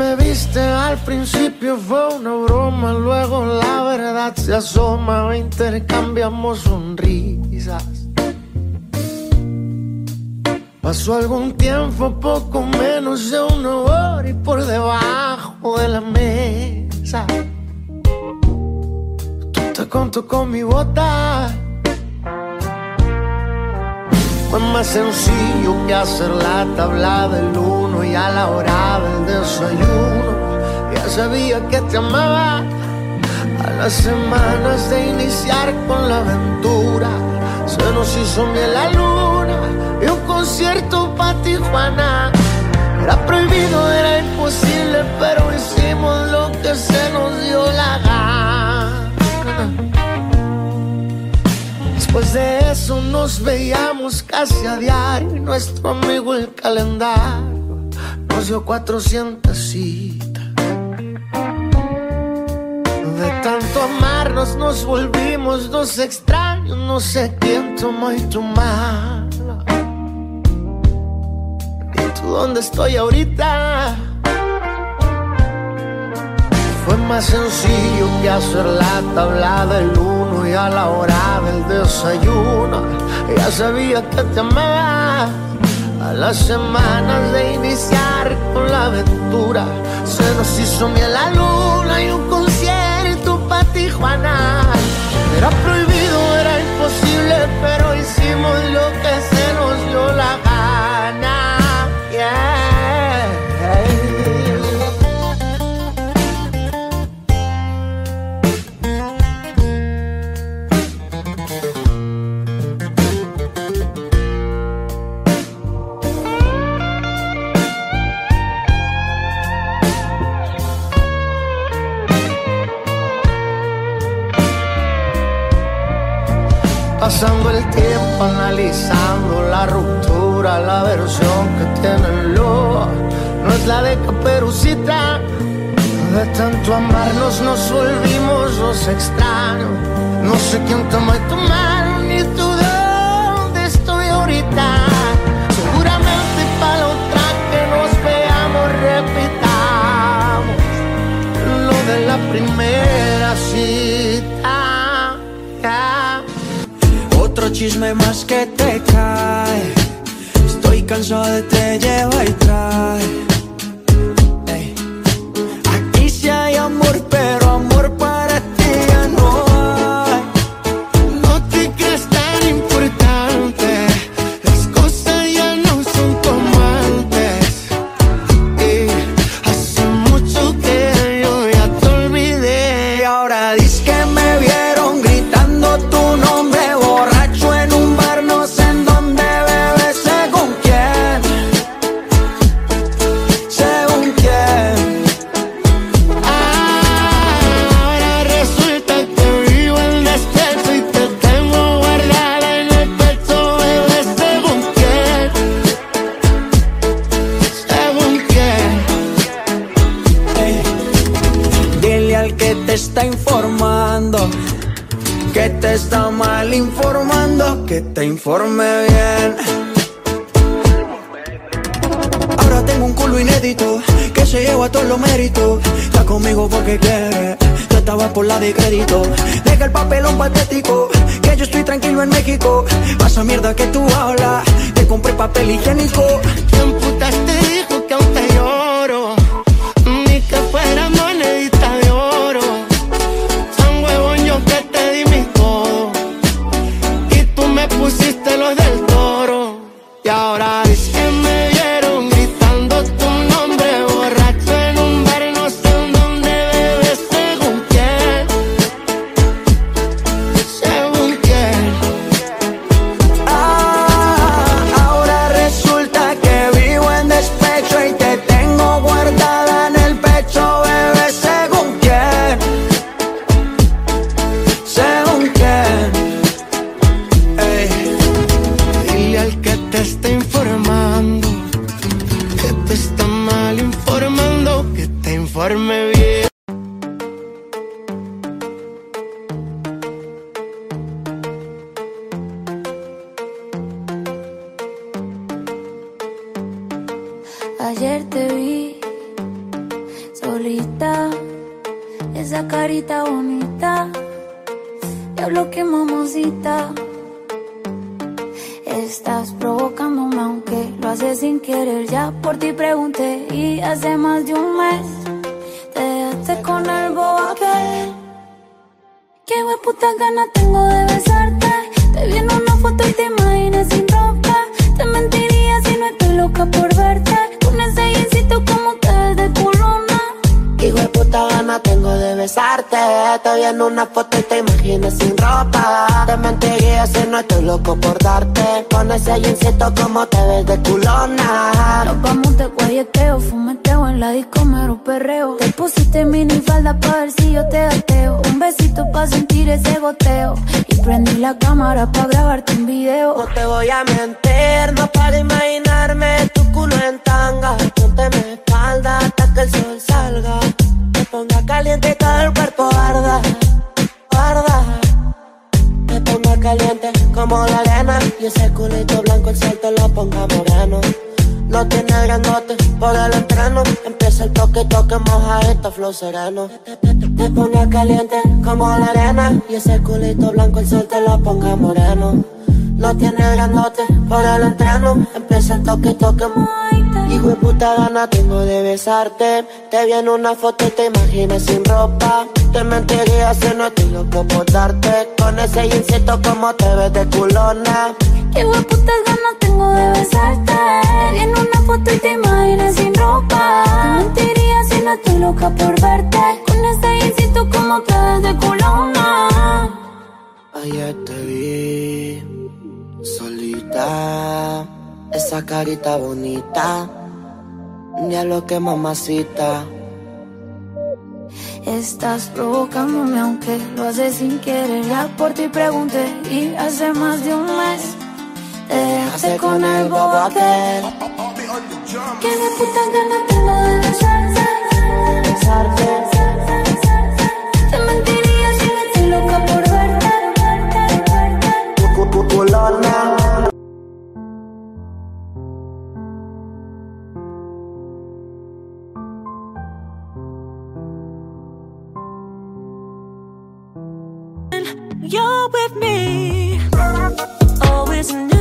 me viste al principio fue una broma, luego la verdad se asoma, intercambiamos sonrisas. Pasó algún tiempo, poco menos de una hora, y por debajo de la mesa tú te contó con mi bota. Fue más sencillo que hacer la tabla del 1, y a la hora del desayuno ya sabía que te amaba. A las semanas de iniciar con la aventura se nos hizo miel la luna y un concierto pa' Tijuana. Era prohibido, era imposible, pero hicimos lo que se nos dio la gana. Después de eso nos veíamos casi a diario, y nuestro amigo el calendario nos dio 400 citas. De tanto amarnos nos volvimos dos extraños, no sé quién tomó y tu mala. ¿Y tú dónde estoy ahorita? Fue más sencillo que hacer la tabla del 1, y a la hora del desayuno ya sabía que te amaba. A las semanas de iniciar con la aventura se nos hizo miel la luna y un concierto pa' Tijuana. Era prohibido, era imposible, pero hicimos lo que se nos dio la gana. Yeah. Pasando el tiempo analizando la ruptura, la versión que tiene el lobo no es la de Caperucita. De tanto amarnos nos volvimos dos extraños, no sé quién tomó tu mano ni tú dónde estoy ahorita. Seguramente para la otra que nos veamos repitamos lo de la primera cita. Otro chisme más que te cae, estoy cansado de te lleva y trae. Ey. Aquí sí hay amor, pero amor para ti ya no hay. No te creas tan importante, las cosas ya no son como antes. Y hace mucho que yo ya te olvidé. Y ahora dices que me vieron gritando tu nombre, está informando, que te está mal informando, que te informe bien. Ahora tengo un culo inédito, que se lleva todos los méritos. Está conmigo porque quiere, tú estabas por la de crédito. Deja el papelón patético, que yo estoy tranquilo en México. Pasa mierda que tú hablas, te compré papel higiénico. ¿Quién putas te dijo que aún te lloro? Ni que fuera monedita de oro. Tan huevón yo que te di mi todo, y tú me pusiste los del Toro. Y ahora dices que me vieron gritando tu nombre, borracho en un bar, no sé en dónde bebes, según quién. Según quién. Ahora resulta que vivo en despecho y te tengo guardada en el pecho, bebé, según quién. Según quién. Ey. Dile al que te está informando, que te está mal informando, que te informe bien. Ayer te vi solita, esa carita bonita, diablo que mamacita. Estás provocándome aunque lo haces sin querer. Ya por ti pregunté y hace más de un mes te dejaste con el bobo aquel. Qué hueputa ganas tengo de besarte. Te vi en una foto y te imaginé sin ropa. Te mentiría si no estoy loca por verte. Con ese jeansito como te ves de culona. Qué hueputa ganas tengo de besarte. Te vi en una foto y te imaginé sin ropa. Te mentiría si no estoy loco por darte. Con ese jeansito como te ves de culona. Nos vamos de guayeteo, fumeteo en la disco, mero perreo. Te pusiste mini falda pa' ver si yo te gateo. Un besito pa' sentir ese goteo. Y prendí la cámara pa' grabarte un video. No te voy a mentir, no para imaginarme tu culo en tanga. Ponte mi espalda hasta que el sol salga. Te ponga caliente y todo el cuerpo arda, arda. Te ponga caliente como la arena. Y ese culito blanco el sol te lo ponga moreno. No tiene grandote por el entreno. Empieza el toque, toque, moja esta flow sereno. Te ponga caliente como la arena. Y ese culito blanco el sol te lo ponga moreno. No tiene grandote por el entreno. Empieza el toque, toque, hijo de puta gana tengo de besarte. Te vi en una foto y te imaginé sin ropa. Te mentiría si no estoy loco por darte. Con ese jeansito como te ves de culona. Qué hueputas ganas tengo de besarte. Te vi en una foto y te imaginé sin ropa. Te mentiría si no estoy loca por verte. Con ese jeansito como te ves de culona. Ayer te vi solita, esa carita bonita, diablo que mamacita. Estás provocándome aunque lo haces sin querer. Ya por ti pregunté y hace más de un mes te dejaste con el bobo aquel. Qué de puta ganas tengo de besarte, Besarte. Te mentiría si no estoy loca por verte. Culona. You're with me, always new.